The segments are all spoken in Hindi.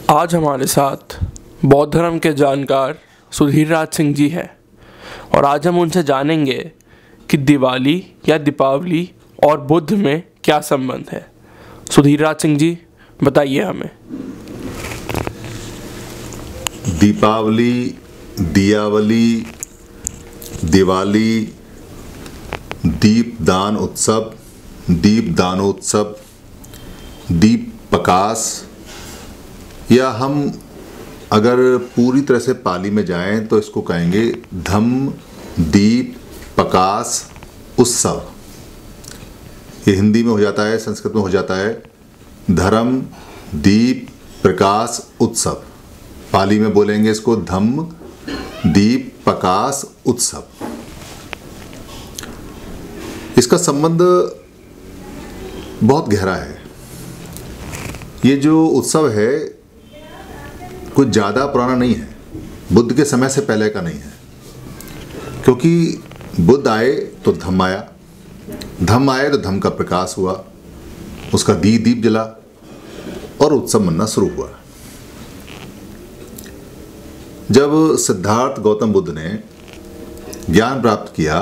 आज हमारे साथ बौद्ध धर्म के जानकार सुधीर राज सिंह जी हैं और आज हम उनसे जानेंगे कि दिवाली या दीपावली और बुद्ध में क्या संबंध है। सुधीर राज सिंह जी बताइए हमें। दीपावली, दियावली, दिवाली, दीपदान उत्सव, दीपदानोत्सव, दीप प्रकाश, या हम अगर पूरी तरह से पाली में जाएं तो इसको कहेंगे धम्म दीप प्रकाश उत्सव। ये हिंदी में हो जाता है, संस्कृत में हो जाता है धर्म दीप प्रकाश उत्सव। पाली में बोलेंगे इसको धम्म दीप प्रकाश उत्सव। इसका संबंध बहुत गहरा है। ये जो उत्सव है कुछ ज़्यादा पुराना नहीं है, बुद्ध के समय से पहले का नहीं है, क्योंकि बुद्ध आए तो धम्म आया, धम्म आए तो धम्म का प्रकाश हुआ, उसका दीप जला और उत्सव मनना शुरू हुआ। जब सिद्धार्थ गौतम बुद्ध ने ज्ञान प्राप्त किया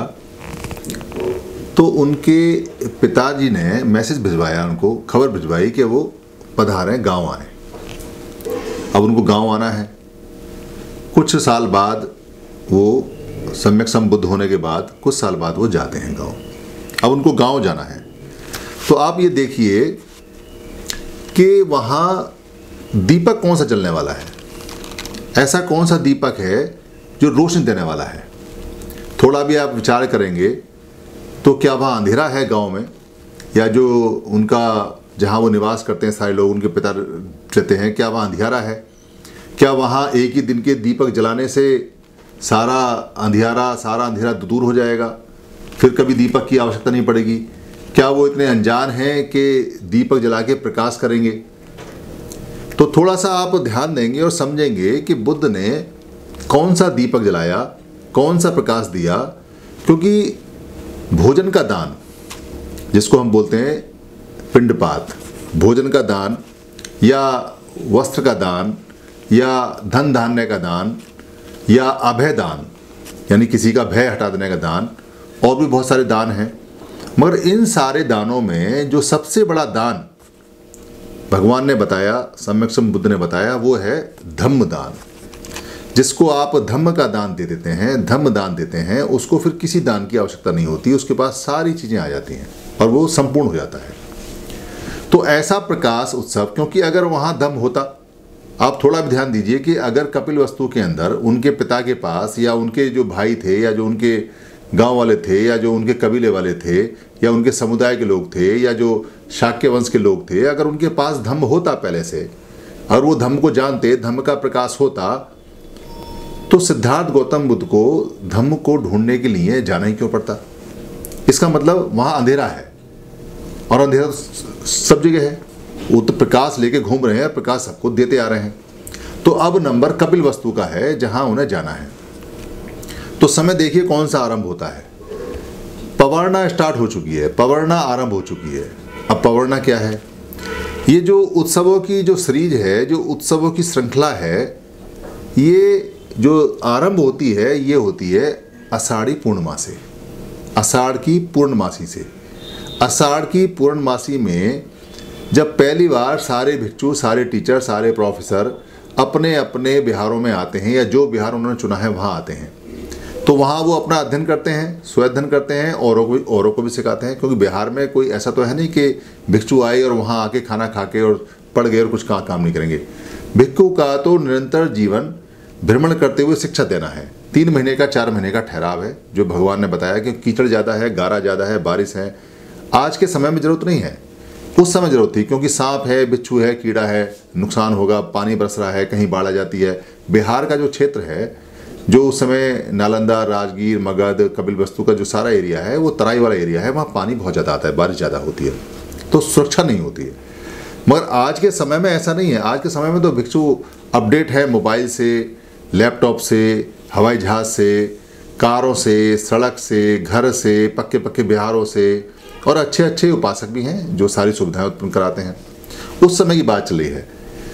तो उनके पिताजी ने मैसेज भिजवाया, उनको खबर भिजवाई कि वो पधारें, गांव आए। अब उनको गांव आना है। कुछ साल बाद वो सम्यक संबुद्ध होने के बाद कुछ साल बाद वो जाते हैं गांव। अब उनको गांव जाना है तो आप ये देखिए कि वहाँ दीपक कौन सा जलने वाला है, ऐसा कौन सा दीपक है जो रोशनी देने वाला है। थोड़ा भी आप विचार करेंगे तो क्या वहाँ अंधेरा है गांव में, या जो उनका जहाँ वो निवास करते हैं सारे लोग, उनके पिता रहते हैं, क्या वहाँ अंधियारा है? क्या वहाँ एक ही दिन के दीपक जलाने से सारा अंधेरा दूर हो जाएगा, फिर कभी दीपक की आवश्यकता नहीं पड़ेगी? क्या वो इतने अनजान हैं कि दीपक जला के प्रकाश करेंगे? तो थोड़ा सा आप ध्यान देंगे और समझेंगे कि बुद्ध ने कौन सा दीपक जलाया, कौन सा प्रकाश दिया। क्योंकि भोजन का दान, जिसको हम बोलते हैं पिंडपात, भोजन का दान या वस्त्र का दान या धन धान्य का दान या अभय दान, यानी किसी का भय हटा देने का दान, और भी बहुत सारे दान हैं। मगर इन सारे दानों में जो सबसे बड़ा दान भगवान ने बताया, सम्यक संबुद्ध बुद्ध ने बताया, वो है धम्म दान। जिसको आप धम्म का दान दे देते हैं, धम्म दान देते हैं, उसको फिर किसी दान की आवश्यकता नहीं होती, उसके पास सारी चीज़ें आ जाती हैं और वो संपूर्ण हो जाता है। तो ऐसा प्रकाश उत्सव, क्योंकि अगर वहाँ धम्म होता, आप थोड़ा भी ध्यान दीजिए कि अगर कपिलवस्तु के अंदर उनके पिता के पास या उनके जो भाई थे या जो उनके गांव वाले थे या जो उनके कबीले वाले थे या उनके समुदाय के लोग थे या जो शाक्य वंश के लोग थे, अगर उनके पास धम्म होता पहले से और वो धम्म को जानते, धम्म का प्रकाश होता, तो सिद्धार्थ गौतम बुद्ध को धम्म को ढूंढने के लिए जाना ही क्यों पड़ता? इसका मतलब वहाँ अंधेरा है, और अंधेरा तो सब जगह है। वो तो प्रकाश लेके घूम रहे हैं, प्रकाश सबको देते आ रहे हैं। तो अब नंबर कपिल वस्तु का है जहां उन्हें जाना है। तो समय देखिए कौन सा आरंभ होता है। पवर्णा स्टार्ट हो चुकी है, पवर्णा आरंभ हो चुकी है। अब पवर्णा क्या है? ये जो उत्सवों की जो सीरीज है, जो उत्सवों की श्रृंखला है, ये जो आरंभ होती है, ये होती है आषाढ़ी पूर्णिमा से, आषाढ़ की पूर्णमासी से। आषाढ़ की पूर्णमासी में जब पहली बार सारे भिक्षु, सारे टीचर, सारे प्रोफेसर अपने अपने बिहारों में आते हैं, या जो बिहार उन्होंने चुना है वहाँ आते हैं, तो वहाँ वो अपना अध्ययन करते हैं, स्वअध्ययन करते हैं, औरों को भी सिखाते हैं। क्योंकि बिहार में कोई ऐसा तो है नहीं कि भिक्षु आए और वहाँ आके खाना खा के और पढ़ गए और कुछ काम नहीं करेंगे। भिक्षु का तो निरंतर जीवन भ्रमण करते हुए शिक्षा देना है। 3 महीने का 4 महीने का ठहराव है, जो भगवान ने बताया कि कीचड़ ज़्यादा है, गारा ज़्यादा है, बारिश है। आज के समय में ज़रूरत नहीं है, उस समय ज़रूरत थी, क्योंकि सांप है, बिच्छू है, कीड़ा है, नुकसान होगा, पानी बरस रहा है, कहीं बाढ़ आ जाती है। बिहार का जो क्षेत्र है, जो उस समय नालंदा, राजगीर, मगध, कपिलवस्तु का जो सारा एरिया है, वो तराई वाला एरिया है, वहाँ पानी बहुत ज़्यादा आता है, बारिश ज़्यादा होती है, तो सुरक्षा नहीं होती है। मगर आज के समय में ऐसा नहीं है। आज के समय में तो भिक्षु अपडेट है मोबाइल से, लैपटॉप से, हवाई जहाज़ से, कारों से, सड़क से, घर से, पक्के पक्के बिहारों से, और अच्छे अच्छे उपासक भी हैं जो सारी सुविधाएं उत्पन्न कराते हैं। उस समय की बात चली है।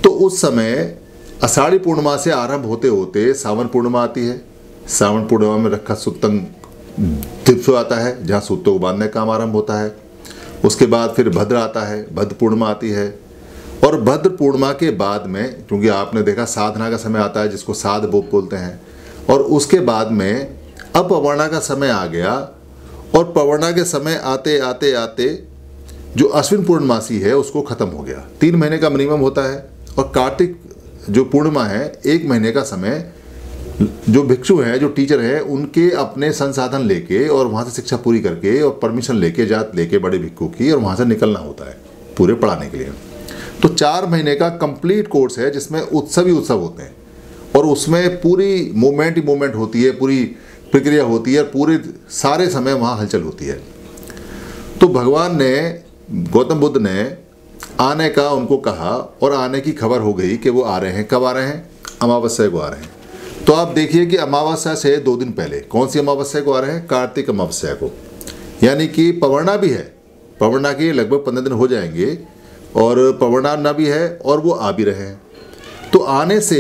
तो उस समय आषाढ़ी पूर्णिमा से आरंभ होते होते सावन पूर्णिमा आती है। सावन पूर्णिमा में रखा सुत्तंग दिवस आता है, जहाँ सूतों को बांधने का काम आरंभ होता है। उसके बाद फिर भद्र आता है, भद्र पूर्णिमा आती है। और भद्र पूर्णिमा के बाद में, क्योंकि आपने देखा साधना का समय आता है जिसको साध बोलते हैं, और उसके बाद में अब पवर्णा का समय आ गया। और पवर्णा के समय आते आते आते जो अश्विन पूर्णमासी है उसको ख़त्म हो गया। 3 महीने का मिनिमम होता है। और कार्तिक जो पूर्णिमा है 1 महीने का समय जो भिक्षु हैं, जो टीचर हैं, उनके अपने संसाधन लेके और वहाँ से शिक्षा पूरी करके और परमिशन लेके जात लेके बड़े भिक्षु की, और वहाँ से निकलना होता है पूरे पढ़ाने के लिए। तो 4 महीने का कंप्लीट कोर्स है जिसमें उत्सव ही उत्सव होते हैं, और उसमें पूरी मूवमेंट ही मूवमेंट होती है, पूरी प्रक्रिया होती है, पूरे सारे समय वहाँ हलचल होती है। तो भगवान ने, गौतम बुद्ध ने आने का उनको कहा, और आने की खबर हो गई कि वो आ रहे हैं। कब आ रहे हैं? अमावस्या को आ रहे हैं। तो आप देखिए कि अमावस्या से 2 दिन पहले कौन सी अमावस्या को आ रहे हैं? कार्तिक अमावस्या को, यानी कि पवर्णा भी है। पवर्णा के लगभग 15 दिन हो जाएंगे, और पवर्णा भी है, और वो आ भी रहे हैं। तो आने से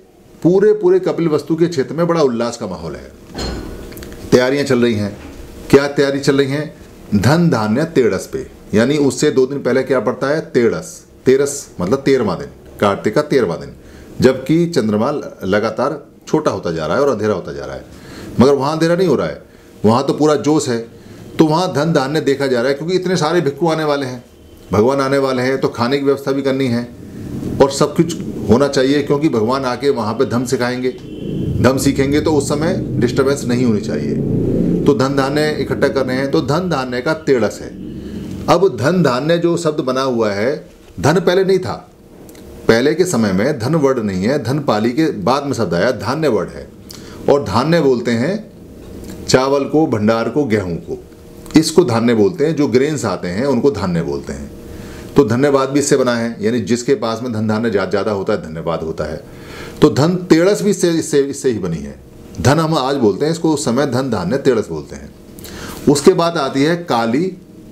पूरे कपिल वस्तु के क्षेत्र में बड़ा उल्लास का माहौल है। तैयारियां चल रही हैं। क्या तैयारी चल रही हैं? धन धान्य तेरस पे, यानी उससे 2 दिन पहले क्या पड़ता है? तेरस मतलब 13वां दिन, कार्तिक का 13वां दिन, जबकि चंद्रमा लगातार छोटा होता जा रहा है और अंधेरा होता जा रहा है। मगर वहाँ अंधेरा नहीं हो रहा है, वहाँ तो पूरा जोश है। तो वहाँ धन धान्य देखा जा रहा है, क्योंकि इतने सारे भिक्षु आने वाले हैं, भगवान आने वाले हैं, तो खाने की व्यवस्था भी करनी है और सब कुछ होना चाहिए, क्योंकि भगवान आके वहाँ पे धम्म सिखाएंगे, धम्म सीखेंगे, तो उस समय डिस्टर्बेंस नहीं होनी चाहिए। तो धन धान्य इकट्ठा कर रहे हैं। तो धन धान्य का तेरस है। अब धन धान्य जो शब्द बना हुआ है, धन पहले नहीं था। पहले के समय में धन वर्ड नहीं है, धन पाली के बाद में शब्द आया, धान्य वर्ड है। और धान्य बोलते हैं चावल को, भंडार को, गेहूं को, इसको धान्य बोलते हैं। जो ग्रेन्स आते हैं उनको धान्य बोलते हैं। तो धन्यवाद भी इससे बना है, यानी जिसके पास में धन धान्य ज़्यादा होता है धन्यवाद होता है। तो धन तेरस भी इससे ही बनी है। धन हम आज बोलते हैं इसको, उस समय धन धान्य तेरस बोलते हैं। उसके बाद आती है काली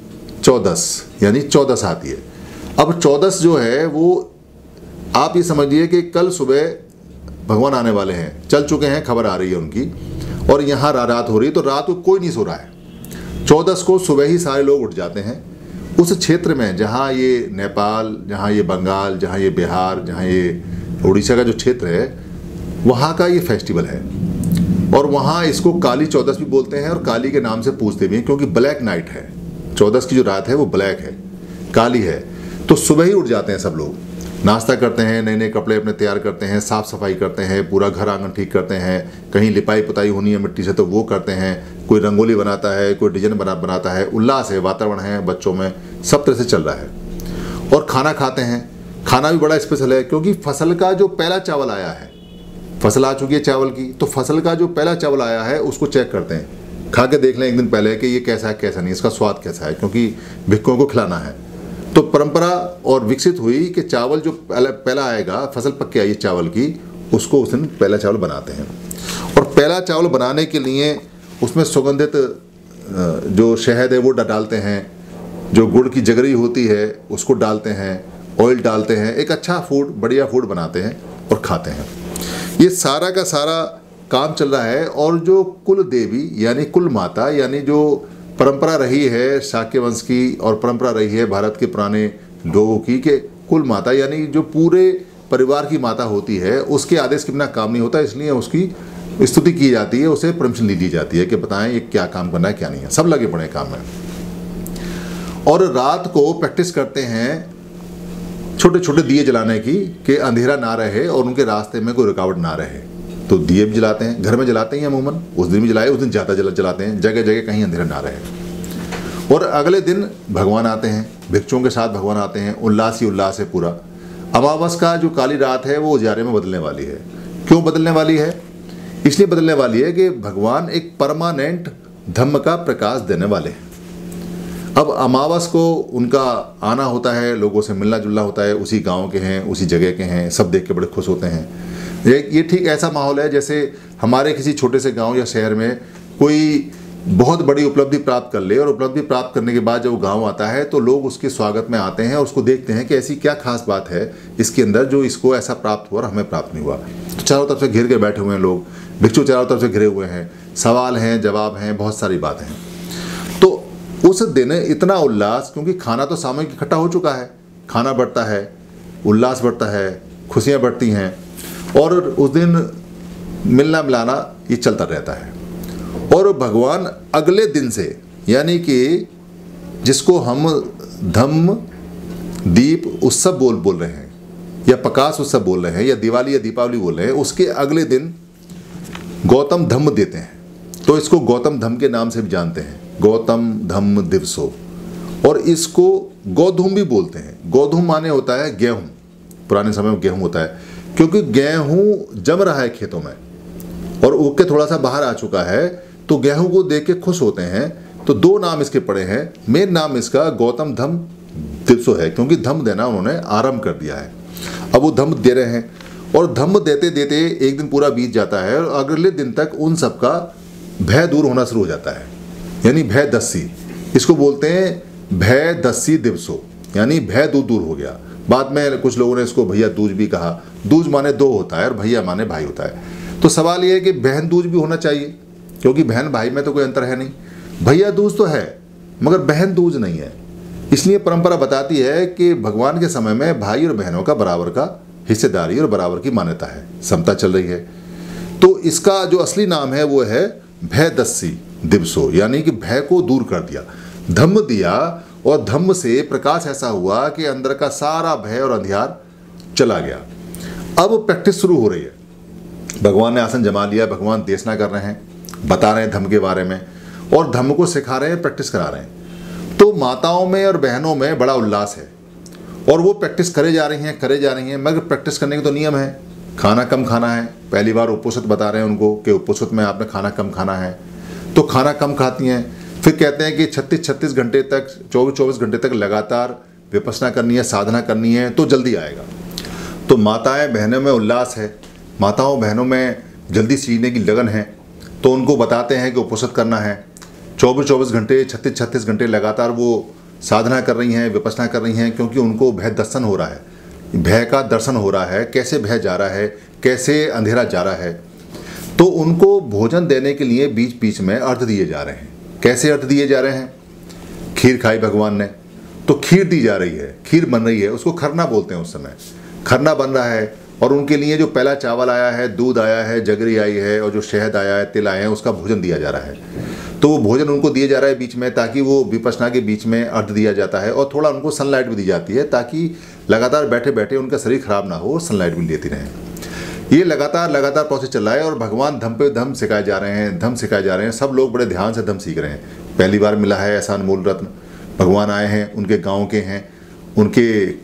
चौदस, यानी 14 आती है। अब 14 जो है वो आप ये समझिए कि कल सुबह भगवान आने वाले हैं, चल चुके हैं, खबर आ रही है उनकी, और यहाँ रात हो रही है। तो रात को कोई नहीं सो रहा है। 14 को सुबह ही सारे लोग उठ जाते हैं उस क्षेत्र में, जहाँ ये नेपाल, जहाँ ये बंगाल, जहाँ ये बिहार, जहाँ ये उड़ीसा का जो क्षेत्र है, वहाँ का ये फेस्टिवल है। और वहाँ इसको काली 14 भी बोलते हैं, और काली के नाम से पूछते भी हैं, क्योंकि ब्लैक नाइट है। 14 की जो रात है वो ब्लैक है, काली है। तो सुबह ही उठ जाते हैं सब लोग, नाश्ता करते हैं, नए नए कपड़े अपने तैयार करते हैं, साफ़ सफाई करते हैं, पूरा घर आंगन ठीक करते हैं, कहीं लिपाई पुताई होनी है मिट्टी से तो वो करते हैं, कोई रंगोली बनाता है, कोई डिजाइन बनाता है। उल्लास है, वातावरण है, बच्चों में सब तरह से चल रहा है। और खाना खाते हैं। खाना भी बड़ा स्पेशल है, क्योंकि फसल का जो पहला चावल आया है, फसल आ चुकी है चावल की, तो फसल का जो पहला चावल आया है उसको चेक करते हैं, खा के देख लें 1 दिन पहले कि ये कैसा है कैसा नहीं, इसका स्वाद कैसा है, क्योंकि भिक्षुओं को खिलाना है। तो परंपरा और विकसित हुई कि चावल जो पहला आएगा, फसल पक के आई चावल की, उसको उस दिन पहला चावल बनाते हैं। और पहला चावल बनाने के लिए उसमें सुगंधित जो शहद है वो डालते हैं, जो गुड़ की जगरी होती है उसको डालते हैं, ऑयल डालते हैं, एक अच्छा फूड, बढ़िया फूड बनाते हैं और खाते हैं। ये सारा का सारा काम चल रहा है। और जो कुल देवी यानी कुल माता, यानी जो परंपरा रही है शाक्य वंश की, और परंपरा रही है भारत के पुराने लोगों की, कि कुल माता यानी जो पूरे परिवार की माता होती है, उसके आदेश के बिना काम नहीं होता, इसलिए उसकी स्तुति की जाती है, उसे परमिशन ली जाती है कि बताएं ये क्या काम करना है क्या नहीं है। सब लगे पड़े काम में। और रात को प्रैक्टिस करते हैं छोटे छोटे दिए जलाने की, कि अंधेरा ना रहे और उनके रास्ते में कोई रुकावट ना रहे। तो दिए भी जलाते हैं, घर में जलाते हैं अमूमन, उस दिन भी जलाए, उस दिन ज़्यादा जलाते हैं, जगह जगह कहीं अंधेरा ना रहे। और अगले दिन भगवान आते हैं, भिक्षुओं के साथ भगवान आते हैं, उल्लास ही उल्लास है पूरा। अमावस का जो काली रात है वो उजारे में बदलने वाली है। क्यों बदलने वाली है? इसलिए बदलने वाली है कि भगवान एक परमानेंट धम्म का प्रकाश देने वाले हैं। अब अमावस को उनका आना होता है, लोगों से मिलना जुलना होता है, उसी गांव के हैं, उसी जगह के हैं, सब देख के बड़े खुश होते हैं। ये ठीक ऐसा माहौल है जैसे हमारे किसी छोटे से गांव या शहर में कोई बहुत बड़ी उपलब्धि प्राप्त कर ले, और उपलब्धि प्राप्त करने के बाद जब वो गांव आता है तो लोग उसके स्वागत में आते हैं और उसको देखते हैं कि ऐसी क्या खास बात है इसके अंदर जो इसको ऐसा प्राप्त हुआ और हमें प्राप्त नहीं हुआ। तो चारों तरफ से घिर के बैठे हुए हैं लोग, भिक्षु चारों तरफ से घिरे हुए हैं, सवाल हैं, जवाब हैं, बहुत सारी बातें हैं। तो उस दिन इतना उल्लास, क्योंकि खाना तो सामूहिक इकट्ठा हो चुका है, खाना बढ़ता है, उल्लास बढ़ता है, खुशियाँ बढ़ती हैं, और उस दिन मिलना मिलाना ये चलता रहता है। और भगवान अगले दिन से, यानी कि जिसको हम धम्म दीप उत्सव बोल रहे हैं, या प्रकाश उत्सव बोल रहे हैं, या दिवाली या दीपावली बोल रहे हैं, उसके अगले दिन गौतम धम्म देते हैं। तो इसको गौतम धम्म के नाम से भी जानते हैं, गौतम धम्म दिवसो। और इसको गोधूम भी बोलते हैं। गोधूम माने होता है गेहूं, पुराने समय में गेहूं होता है, क्योंकि गेहूं जम रहा है खेतों में और उग के थोड़ा सा बाहर आ चुका है, तो गेहूं को देख के खुश होते हैं। तो दो नाम इसके पड़े हैं। मेन नाम इसका गौतम धम्म दिवसो है, क्योंकि धम्म देना उन्होंने आरंभ कर दिया है। अब वो धम्म दे रहे हैं, और धम्म देते देते एक दिन पूरा बीत जाता है, और अगले दिन तक उन सबका भय दूर होना शुरू हो जाता है, यानी भय दस्सी। इसको बोलते हैं भय दस्सी दिवसो, यानी भय दूर हो गया। बाद में कुछ लोगों ने इसको भैया दूज भी कहा। दूज माने दो होता है और भैया माने भाई होता है। तो सवाल ये है कि बहन दूज भी होना चाहिए, क्योंकि बहन भाई में तो कोई अंतर है नहीं। भैया दूज तो है मगर बहन दूज नहीं है। इसलिए परंपरा बताती है कि भगवान के समय में भाई और बहनों का बराबर का हिस्सेदारी और बराबर की मान्यता है, समता चल रही है। तो इसका जो असली नाम है वो है भय दस्सी दिवसो, यानी कि भय को दूर कर दिया, धम्म दिया, और धम्म से प्रकाश ऐसा हुआ कि अंदर का सारा भय और अंधियार चला गया। अब प्रैक्टिस शुरू हो रही है। भगवान ने आसन जमा लिया, भगवान देशना कर रहे हैं, बता रहे हैं धम्म के बारे में, और धम्म को सिखा रहे हैं, प्रैक्टिस करा रहे हैं। तो माताओं में और बहनों में बड़ा उल्लास है, और वो प्रैक्टिस करे जा रही हैं, मगर प्रैक्टिस करने के तो नियम है। खाना कम खाना है। पहली बार उपोषित बता रहे हैं उनको कि उपोषित में आपने खाना कम खाना है, तो खाना कम खाती हैं। फिर कहते हैं कि 36 घंटे तक, 24 घंटे तक लगातार विपश्यना करनी है, साधना करनी है, तो जल्दी आएगा। तो माताएं बहनों में उल्लास है, माताओं बहनों में जल्दी सीखने की लगन है, तो उनको बताते हैं कि उपोषित करना है। 24 घंटे, 36 घंटे लगातार वो साधना कर रही हैं, विपश्यना कर रही हैं, क्योंकि उनको भय दर्शन हो रहा है, भय का दर्शन हो रहा है, कैसे भय जा रहा है, कैसे अंधेरा जा रहा है। तो उनको भोजन देने के लिए बीच बीच में अर्घ दिए जा रहे हैं। कैसे अर्घ दिए जा रहे हैं? खीर खाई भगवान ने, तो खीर दी जा रही है, खीर बन रही है, उसको खरना बोलते हैं। उस समय खरना बन रहा है, और उनके लिए जो पहला चावल आया है, दूध आया है, जगरी आई है, और जो शहद आया है, तिल आए हैं, उसका भोजन दिया जा रहा है। तो वो भोजन उनको दिया जा रहा है बीच में, ताकि वो विपश्यना के बीच में अर्घ दिया जाता है, और थोड़ा उनको सनलाइट भी दी जाती है, ताकि लगातार बैठे बैठे उनका शरीर खराब ना हो, सनलाइट भी लेती रहे। ये लगातार प्रोसेस चल रहा है, और भगवान धम्म पे धम्म सिखाए जा रहे हैं, धम्म सिखाए जा रहे हैं। सब लोग बड़े ध्यान से धम्म सीख रहे हैं। पहली बार मिला है ऐसा अनमोल रत्न, भगवान आए हैं, उनके गांव के हैं, उनके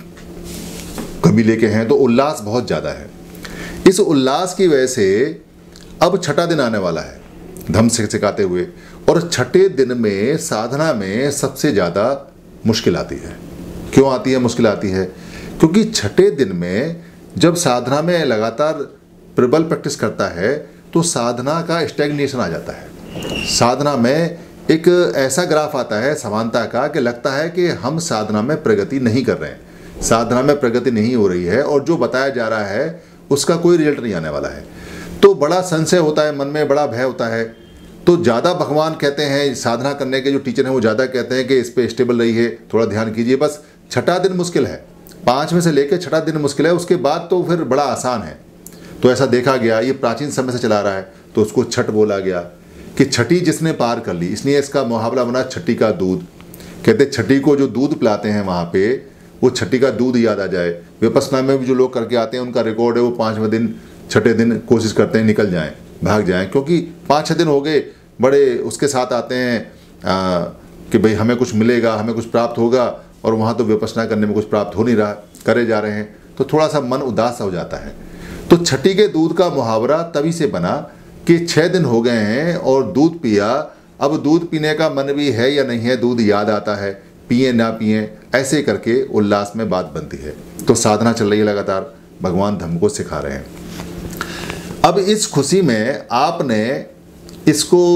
कबीले के हैं, तो उल्लास बहुत ज़्यादा है। इस उल्लास की वजह से अब छठा दिन आने वाला है धम्म सिखाते हुए, और छठे दिन में साधना में सबसे ज़्यादा मुश्किल आती है। क्यों आती है मुश्किल आती है? क्योंकि छठे दिन में जब साधना में लगातार प्रबल प्रैक्टिस करता है, तो साधना का स्टैग्नेशन आ जाता है। साधना में एक ऐसा ग्राफ आता है समानता का कि लगता है कि हम साधना में प्रगति नहीं कर रहे हैं, साधना में प्रगति नहीं हो रही है, और जो बताया जा रहा है उसका कोई रिजल्ट नहीं आने वाला है। तो बड़ा संशय होता है मन में, बड़ा भय होता है। तो ज़्यादा भगवान कहते हैं, साधना करने के जो टीचर हैं वो ज़्यादा कहते हैं कि इस पर स्टेबल रहिए, थोड़ा ध्यान कीजिए। बस छठा दिन मुश्किल है, 5 में से लेकर छठा दिन मुश्किल है, उसके बाद तो फिर बड़ा आसान है। तो ऐसा देखा गया, ये प्राचीन समय से चला रहा है, तो उसको छठ बोला गया कि छठी जिसने पार कर ली, इसलिए इसका मुहावरा बना छठी का दूध। कहते छठी को जो दूध पिलाते हैं वहाँ पे, वो छठी का दूध याद आ जाए। विपश्यना में भी जो लोग करके आते हैं उनका रिकॉर्ड है, वो 5वें दिन छठे दिन कोशिश करते हैं निकल जाएं, भाग जाएं, क्योंकि 5-6 दिन हो गए, बड़े उसके साथ आते हैं कि भाई हमें कुछ मिलेगा, हमें कुछ प्राप्त होगा, और वहाँ तो विपश्यना करने में कुछ प्राप्त हो नहीं रहा, करे जा रहे हैं, तो थोड़ा सा मन उदास हो जाता है। तो छठी के दूध का मुहावरा तभी से बना कि 6 दिन हो गए हैं और दूध पिया, अब दूध पीने का मन भी है या नहीं है, दूध याद आता है, पिए ना पिए, ऐसे करके उल्लास में बात बनती है। तो साधना चल रही है लगातार, भगवान धम्म को सिखा रहे हैं। अब इस खुशी में आपने इसको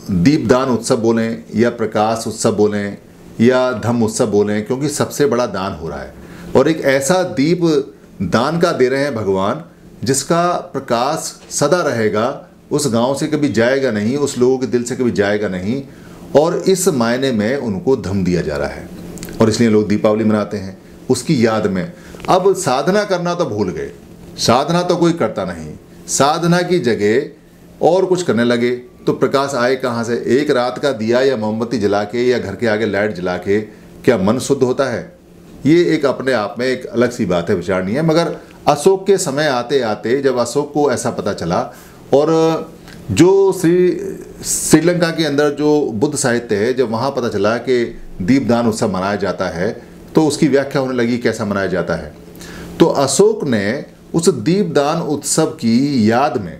दीपदान उत्सव बोलें या प्रकाश उत्सव बोलें या धम्म उत्सव बोलें, क्योंकि सबसे बड़ा दान हो रहा है और एक ऐसा दीप दान का दे रहे हैं भगवान जिसका प्रकाश सदा रहेगा, उस गांव से कभी जाएगा नहीं, उस लोगों के दिल से कभी जाएगा नहीं, और इस मायने में उनको धम्म दिया जा रहा है और इसलिए लोग दीपावली मनाते हैं उसकी याद में। अब साधना करना तो भूल गए, साधना तो कोई करता नहीं, साधना की जगह और कुछ करने लगे तो प्रकाश आए कहाँ से? एक रात का दिया या मोमबत्ती जला के या घर के आगे लाइट जला के क्या मन शुद्ध होता है? ये एक अपने आप में एक अलग सी बात है, विचारणीय है। मगर अशोक के समय आते आते जब अशोक को ऐसा पता चला और जो श्रीलंका के अंदर जो बुद्ध साहित्य है, जब वहाँ पता चला कि दीपदान उत्सव मनाया जाता है तो उसकी व्याख्या होने लगी कैसा मनाया जाता है। तो अशोक ने उस दीपदान उत्सव की याद में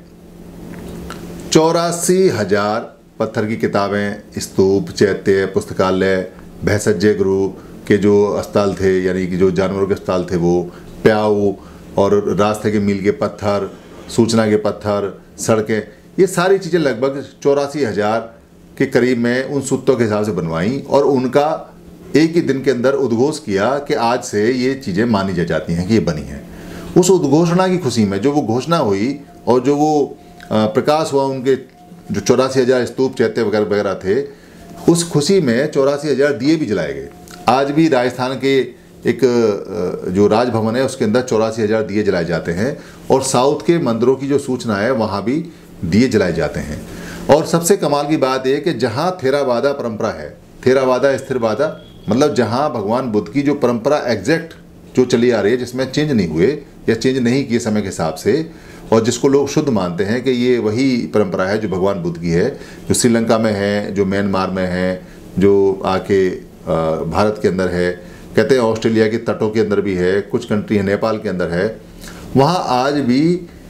84,000 पत्थर की किताबें, स्तूप, चैत्य, पुस्तकालय, भैंसज्य गुरु के जो अस्पताल थे, यानी कि जो जानवरों के अस्पताल थे, वो प्याऊ और रास्ते के मील के पत्थर, सूचना के पत्थर, सड़कें, ये सारी चीज़ें लगभग 84,000 के करीब में उन सूत्रों के हिसाब से बनवाई और उनका एक ही दिन के अंदर उद्घोष किया कि आज से ये चीज़ें मानी जाती हैं कि ये बनी हैं। उस उद्घोषणा की खुशी में जो वो घोषणा हुई और जो वो प्रकाश हुआ, उनके जो 84,000 स्तूप, चैत्य वगैरह वगैरह थे, उस खुशी में 84,000 दिए भी जलाए गए। आज भी राजस्थान के एक जो राजभवन है उसके अंदर 84,000 दिए जलाए जाते हैं और साउथ के मंदिरों की जो सूचना है वहाँ भी दिए जलाए जाते हैं। और सबसे कमाल की बात यह कि जहाँ थेरावादा परंपरा है, थेरावादा स्थिरवादा मतलब जहाँ भगवान बुद्ध की जो परंपरा एग्जैक्ट जो चली आ रही है, जिसमें चेंज नहीं हुए या चेंज नहीं किए समय के हिसाब से, और जिसको लोग शुद्ध मानते हैं कि ये वही परंपरा है जो भगवान बुद्ध की है, जो श्रीलंका में है, जो म्यांमार में है, जो आके भारत के अंदर है, कहते हैं ऑस्ट्रेलिया के तटों के अंदर भी है, कुछ कंट्री है, नेपाल के अंदर है, वहाँ आज भी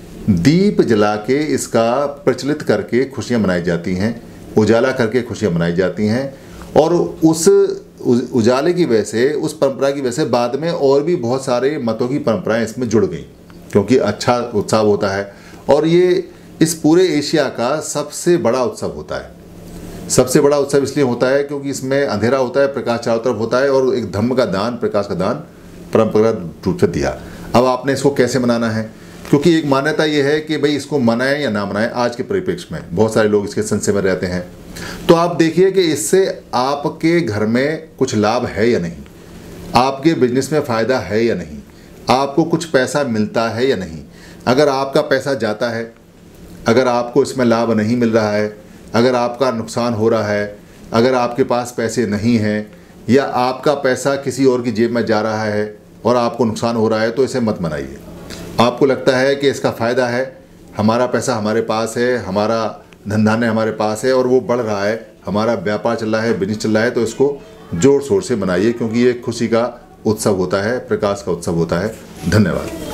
दीप जला के इसका प्रचलित करके खुशियाँ मनाई जाती हैं, उजाला करके खुशियाँ मनाई जाती हैं। और उस उजाले की वजह से, उस परंपरा की वजह से बाद में और भी बहुत सारे मतों की परंपराएं इसमें जुड़ गई, क्योंकि अच्छा उत्सव होता है और ये इस पूरे एशिया का सबसे बड़ा उत्सव होता है। सबसे बड़ा उत्सव इसलिए होता है क्योंकि इसमें अंधेरा होता है, प्रकाश चारों तरफ होता है और एक धम्म का दान, प्रकाश का दान परंपरागत रूप से दिया। अब आपने इसको कैसे मनाना है, क्योंकि एक मान्यता ये है कि भाई इसको मनाएं या ना मनाएं, आज के परिप्रेक्ष्य में बहुत सारे लोग इसके संशय में रहते हैं। तो आप देखिए कि इससे आपके घर में कुछ लाभ है या नहीं, आपके बिजनेस में फ़ायदा है या नहीं, आपको कुछ पैसा मिलता है या नहीं। अगर आपका पैसा जाता है, अगर आपको इसमें लाभ नहीं मिल रहा है, अगर आपका नुकसान हो रहा है, अगर आपके पास पैसे नहीं हैं या आपका पैसा किसी और की जेब में जा रहा है और आपको नुकसान हो रहा है, तो इसे मत मनाइए। आपको लगता है कि इसका फ़ायदा है, हमारा पैसा हमारे पास है, हमारा धंधा हमारे पास है और वो बढ़ रहा है, हमारा व्यापार चल रहा है, बिजनेस चल रहा है, तो इसको ज़ोर शोर से मनाइए, क्योंकि ये खुशी का उत्सव होता है, प्रकाश का उत्सव होता है। धन्यवाद।